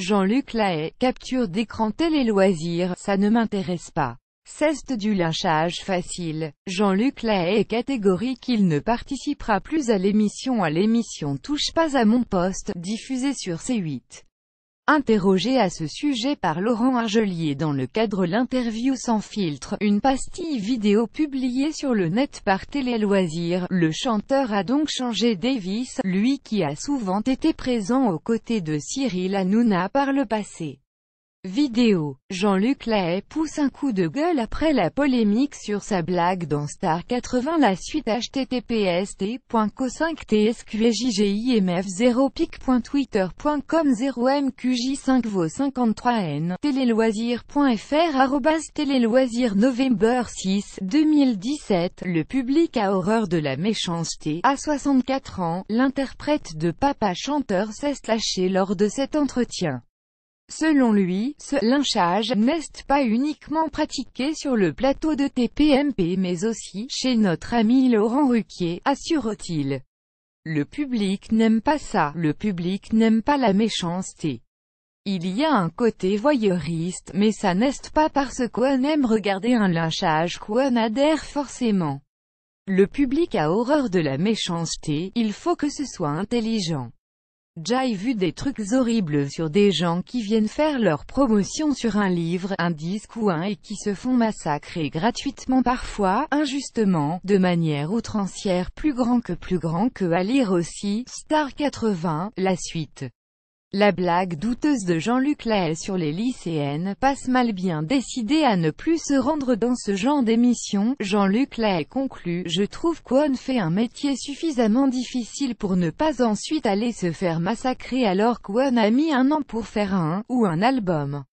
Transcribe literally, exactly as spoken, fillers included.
Jean-Luc Lahaye, capture d'écran télé-loisirs, ça ne m'intéresse pas. Ceste du lynchage facile. Jean-Luc Lahaye est catégorique, il ne participera plus à l'émission à l'émission Touche pas à mon poste, diffusée sur C huit. Interrogé à ce sujet par Laurent Argelier dans le cadre L'interview sans filtre, une pastille vidéo publiée sur le net par Télé Loisirs, le chanteur a donc changé Davis, lui qui a souvent été présent aux côtés de Cyril Hanouna par le passé. Vidéo. Jean-Luc Lahaye pousse un coup de gueule après la polémique sur sa blague dans Star quatre-vingts. La suite h t t p s t point co cinq t s q j g i m f zéro pic point twitter point com zéro m q j cinq vo cinquante-trois n téléloisirs point f r arobase téléloisirs novembre six deux mille dix-sept. Le public a horreur de la méchanceté. À soixante-quatre ans, l'interprète de Papa Chanteur s'est lâché lors de cet entretien. Selon lui, ce « lynchage » n'est pas uniquement pratiqué sur le plateau de T P M P mais aussi chez notre ami Laurent Ruquier, assure-t-il. Le public n'aime pas ça, le public n'aime pas la méchanceté. Il y a un côté voyeuriste, mais ça n'est pas parce qu'on aime regarder un lynchage qu'on adhère forcément. Le public a horreur de la méchanceté, il faut que ce soit intelligent. J'ai vu des trucs horribles sur des gens qui viennent faire leur promotion sur un livre, un disque ou un et qui se font massacrer gratuitement parfois, injustement, de manière outrancière, plus grand que plus grand que à lire aussi, Star quatre-vingts, la suite. La blague douteuse de Jean-Luc Lahaye sur les lycéennes passe mal. Bien décidé à ne plus se rendre dans ce genre d'émission, Jean-Luc Lahaye conclut « Je trouve qu'on fait un métier suffisamment difficile pour ne pas ensuite aller se faire massacrer alors qu'on a mis un an pour faire un, ou un album.